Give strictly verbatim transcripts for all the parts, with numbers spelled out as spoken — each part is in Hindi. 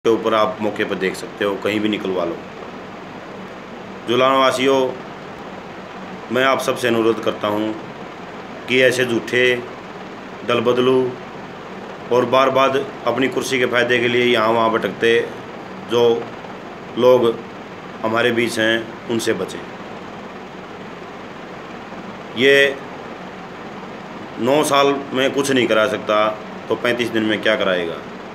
के ऊपर आप मौके पर देख सकते हो, कहीं भी निकलवा लो। जुलाना वासियों, मैं आप सबसे अनुरोध करता हूं कि ऐसे झूठे दल बदलू और बार बार अपनी कुर्सी के फ़ायदे के लिए यहाँ वहाँ भटकते जो लोग हमारे बीच हैं उनसे बचें। ये नौ साल में कुछ नहीं करा सकता तो पैंतीस दिन में क्या कराएगा।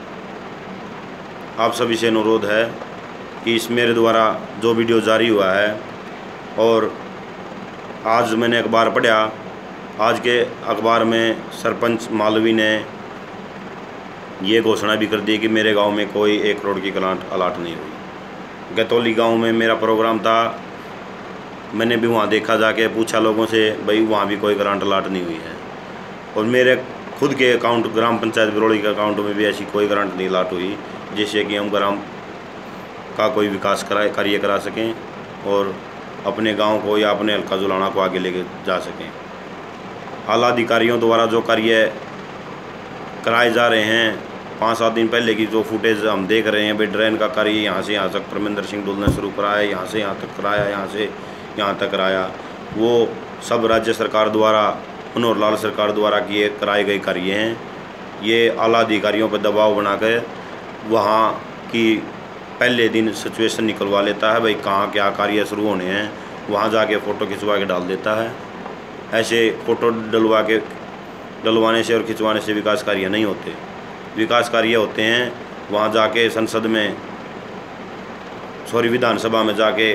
आप सभी से अनुरोध है कि इस मेरे द्वारा जो वीडियो जारी हुआ है, और आज मैंने अखबार पढ़ा, आज के अखबार में सरपंच मालवी ने ये घोषणा भी कर दी कि मेरे गांव में कोई एक करोड़ की ग्रांट अलाट नहीं हुई। गतौली गांव में मेरा प्रोग्राम था, मैंने भी वहाँ देखा, जाके पूछा लोगों से, भाई वहाँ भी कोई ग्रांट अलाट नहीं हुई है। और मेरे खुद के अकाउंट ग्राम पंचायत बिरोड़ी के अकाउंट में भी ऐसी कोई ग्रांट नहीं अलाट हुई जिससे कि हम ग्राम का कोई विकास करा कार्य करा सकें और अपने गांव को या अपने हल्का जुलाना को आगे लेके जा सकें। आला अधिकारियों द्वारा जो कार्य कराए जा रहे हैं, पाँच सात दिन पहले की जो फुटेज हम देख रहे हैं, भाई ड्रेन का कार्य यहाँ से यहाँ तक परमेंद्र सिंह डुल ने शुरू कराया, यहाँ से यहाँ तक कराया, यहाँ से यहाँ तक कराया, वो सब राज्य सरकार द्वारा, मनोहर लाल सरकार द्वारा किए कराए गए कार्य हैं। ये आला अधिकारियों पर दबाव बनाकर वहाँ की पहले दिन सिचुएशन निकलवा लेता है, भाई कहाँ क्या कार्य शुरू होने हैं, वहाँ जाके फ़ोटो खिंचवा के डाल देता है। ऐसे फ़ोटो डलवा के डलवाने से और खिंचवाने से विकास कार्य नहीं होते। विकास कार्य होते हैं वहाँ जाके संसद में, सॉरी विधानसभा में जाके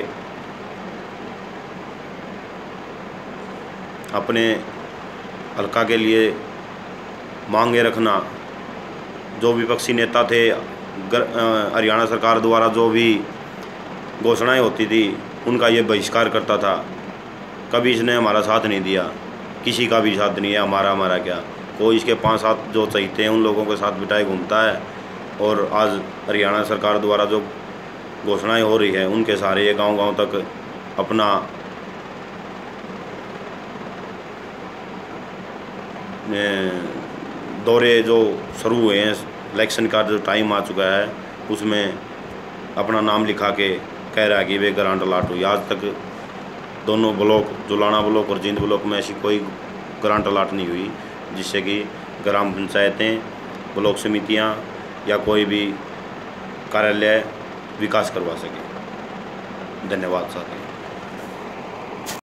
अपने हल्का के लिए मांगे रखना। जो विपक्षी नेता थे, हरियाणा सरकार द्वारा जो भी घोषणाएं होती थी उनका ये बहिष्कार करता था। कभी इसने हमारा साथ नहीं दिया, किसी का भी साथ नहीं है। हमारा हमारा क्या, कोई इसके पांच सात जो चाहते हैं उन लोगों के साथ बिठाए घूमता है। और आज हरियाणा सरकार द्वारा जो घोषणाएं हो रही है उनके सारे ये गाँव गाँव तक अपना दौरे जो शुरू हुए हैं, इलेक्शन का जो टाइम आ चुका है उसमें अपना नाम लिखा के कह रहा है कि वे ग्रांट अलाट हुई। आज तक दोनों ब्लॉक, जुलाना ब्लॉक और जींद ब्लॉक में ऐसी कोई ग्रांट अलाट नहीं हुई जिससे कि ग्राम पंचायतें, ब्लॉक समितियां या कोई भी कार्यालय विकास करवा सके। धन्यवाद साथी।